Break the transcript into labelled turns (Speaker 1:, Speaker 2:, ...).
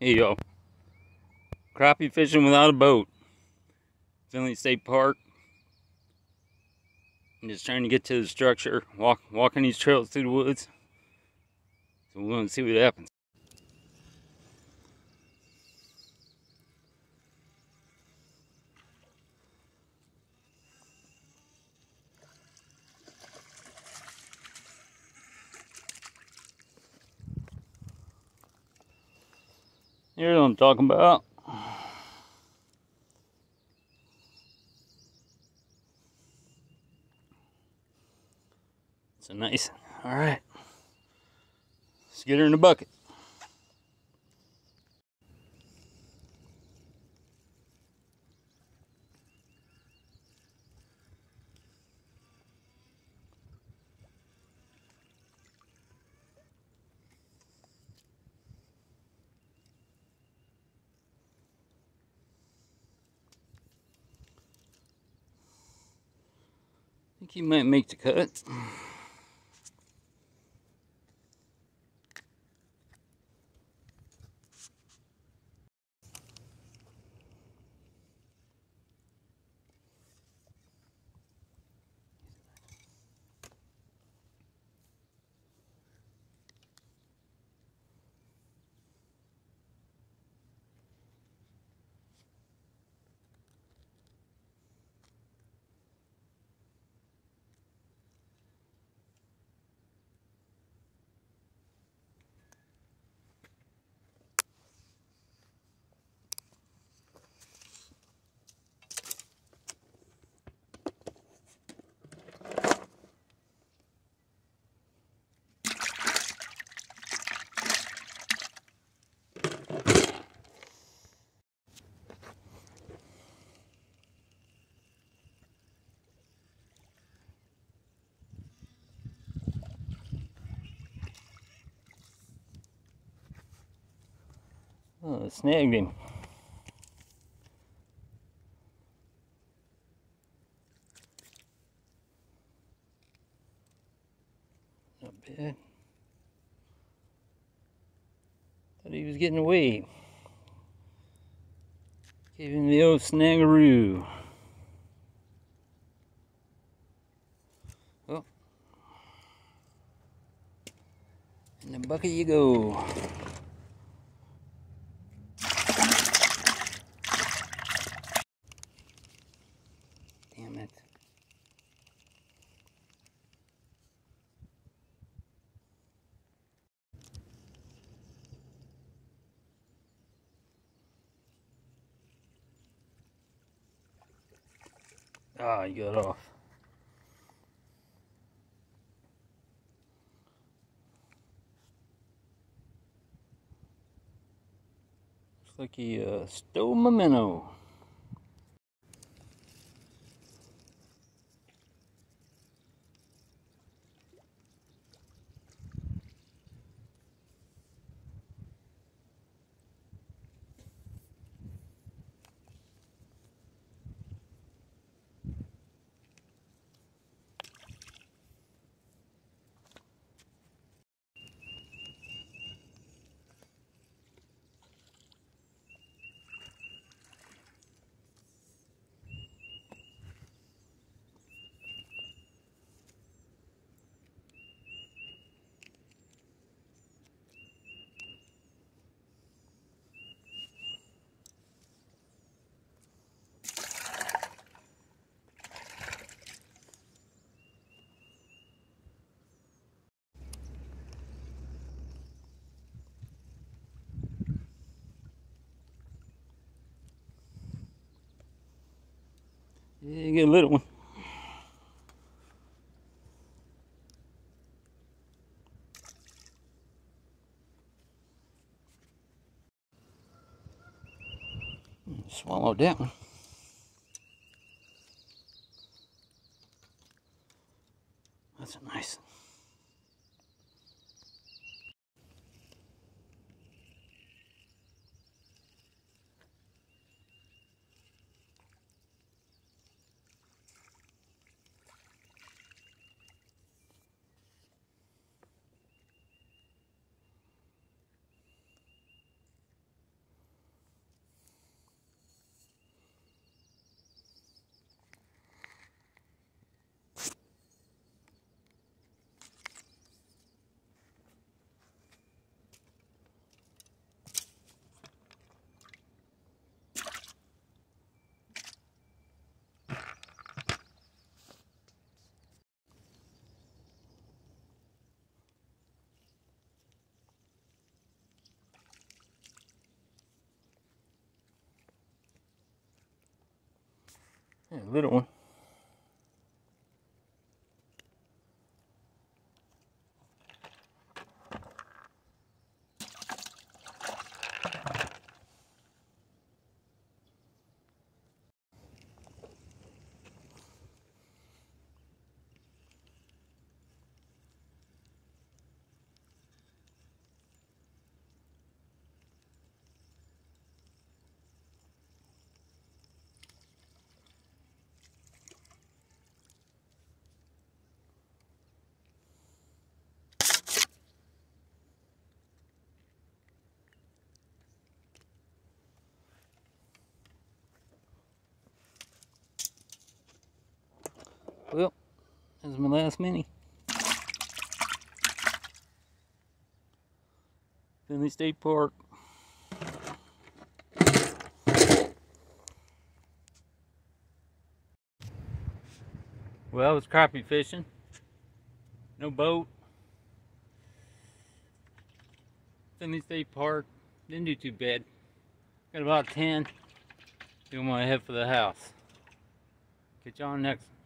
Speaker 1: Hey yo, crappie fishing without a boat. Finley State Park. I'm just trying to get to the structure, walking these trails through the woods. So we're going to see what happens. Here's what I'm talking about. It's a nice, all right. Let's get her in the bucket. I think he might make the cut. Oh, it snagged him. Not bad. Thought he was getting away. Gave him the old snaggeroo. Oh. In the bucket you go. Damn it. Ah, you got off. Looks like he stole my minnow. Yeah, you get a little one. Swallowed that one. That's a nice one. Yeah, little one. Well, that's my last mini. Finley State Park. Well, I was crappie fishing. No boat. Finley State Park. Didn't do too bad. Got about 10. Then I'm gonna head for the house. Catch y'all next